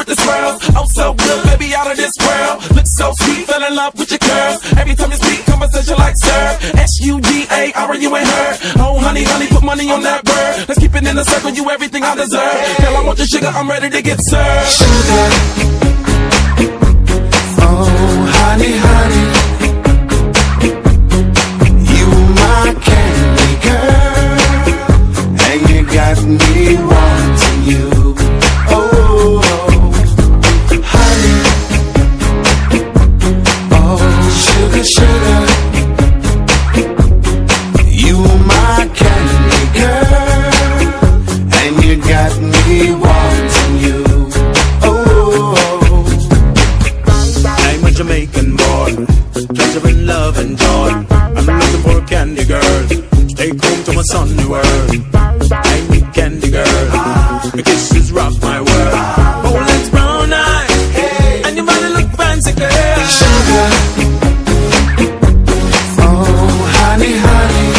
with the swirls. Oh, so good, baby, out of this world. Look so sweet, fell in love with your curves. Every time you speak, conversation like sir. S-U-G-A-R, you ain't her. Oh, honey, honey, put money on that bird. Let's keep it in the circle, you everything I deserve. Girl, I want your sugar, I'm ready to get served. Sugar, oh, honey, honey, you my candy girl, and you got me wanting you. Oh, honey, oh, sugar, sugar, you my candy girl, and you got me wanting you. Jamaican boy, treasuring love and joy. I'm looking for a candy girl. Take home to my sunny world. I need candy girl. Your kisses rock my world. Bold legs, brown eyes, and your body look fancy, girl. Sugar, oh honey, honey,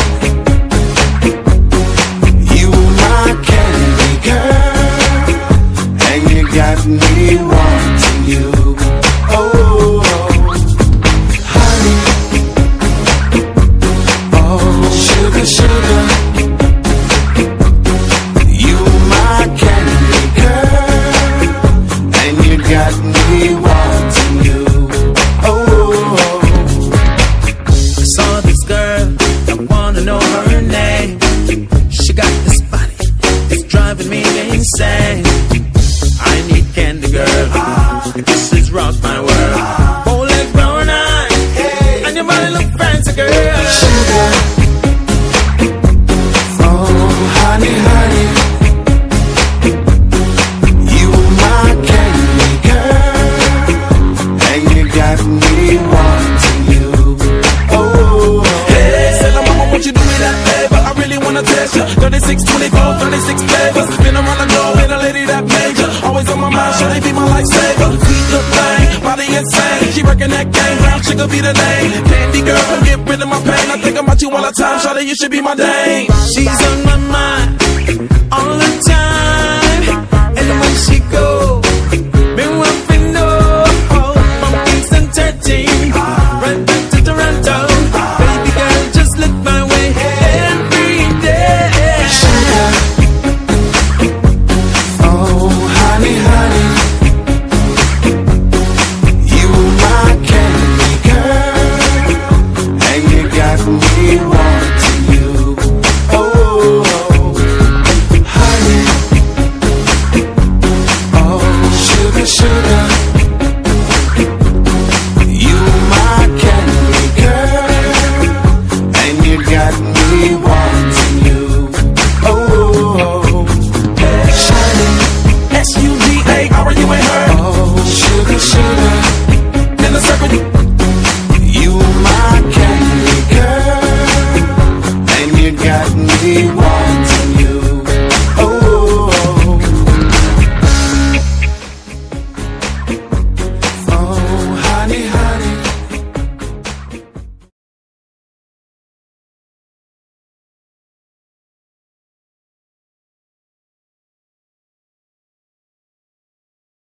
you my candy girl, and you got me wanting you. Sugar, sugar, you my candy girl, and you got me wanting you. Oh, I saw this girl, I wanna know her name. She got this body, it's driving me insane. I need candy girl, your kisses rock my world. Bold legs, brown eyes, and your body look fancy, girl. Sugar, honey, honey, you my candy girl, and you got me wanting you. Oh, hey, say la mama, won't you do me that favor? I really wanna test you. 36, 24, 36 flavors. Been around the globe with a lady that major. Always on my mind, should they be my lifesaver? Sweet look thing, body insane. She working that game, brown sugar be the name. Candy girl, come get rid of my pain. I think about you all the time, shawty, you should be my dame. She's on my mind.